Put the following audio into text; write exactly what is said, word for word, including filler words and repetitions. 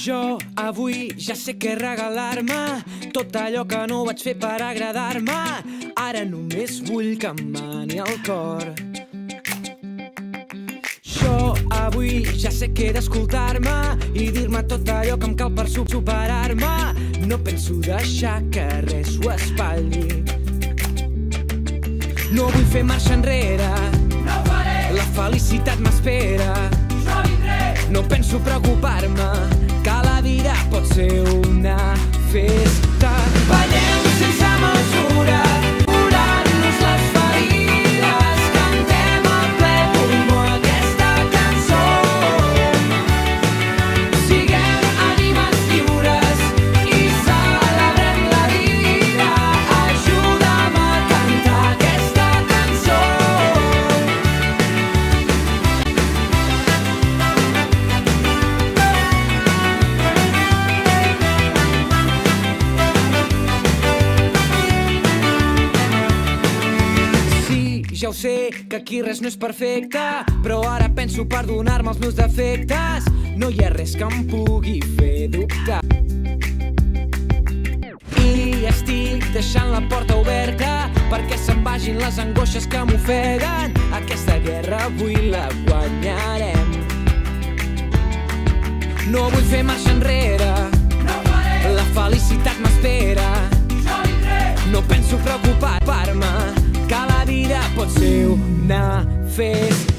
Jo avui ja sé què regalar-me, tot allò que no vaig fer per agradar-me. Ara només vull que em mani el cor. Jo avui ja sé que he d'escoltar-me i dir-me tot allò que em cal per superar-me. No penso deixar que res ho espatlli. No vull fer marxa enrere, no ho faré, la felicitat m'espera. jo vindré, no penso preocupar-me, que la vida pot ser una festa. Ballem sense mesura, curant-nos les ferides, cantem a ple pulmó aquesta cançó. Siguem ànimes lliures i celebrem la vida. Ajuda'm a cantar aquesta cançó. Ja ho sé, que aquí res no és perfecte, però ara penso perdonar-me els meus defectes. No hi ha res que em pugui fer dubtar. I estic deixant la porta oberta perquè se'n vagin les angoixes que m'ofeguen. Aquesta guerra avui la guanyarem. No vull fer marxa enrere, no ho faré, la felicitat m'espera. jo vindré, No penso preocupar-me, que la vida pot ser una festa.